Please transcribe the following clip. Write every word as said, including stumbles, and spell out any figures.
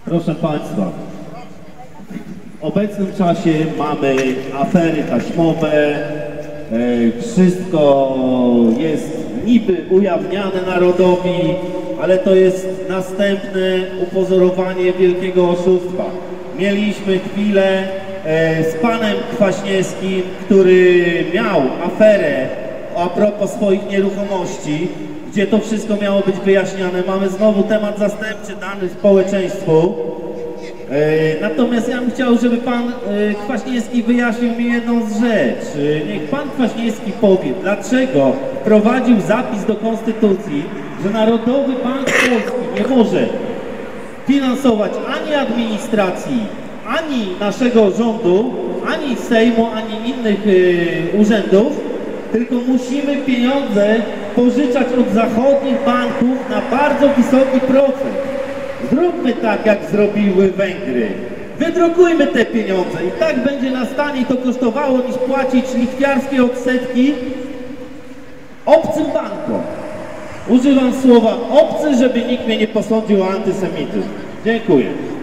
Proszę Państwa, w obecnym czasie mamy afery taśmowe, e, wszystko jest niby ujawniane narodowi, ale to jest następne upozorowanie wielkiego oszustwa. Mieliśmy chwilę e, z panem Kwaśniewskim, który miał aferę a propos swoich nieruchomości, gdzie to wszystko miało być wyjaśniane. Mamy znowu temat zastępczy dany społeczeństwu. E, natomiast ja bym chciał, żeby pan e, Kwaśniewski wyjaśnił mi jedną z rzeczy. Niech pan Kwaśniewski powie, dlaczego wprowadził zapis do Konstytucji, że Narodowy Bank Polski nie może finansować ani administracji, ani naszego rządu, ani Sejmu, ani innych e, urzędów, tylko musimy pieniądze pożyczać od zachodnich banków na bardzo wysoki procent. Zróbmy tak, jak zrobiły Węgry. Wydrukujmy te pieniądze i tak będzie nas taniej to kosztowało, niż płacić lichwiarskie odsetki obcym bankom. Używam słowa obcy, żeby nikt mnie nie posądził o antysemityzm. Dziękuję.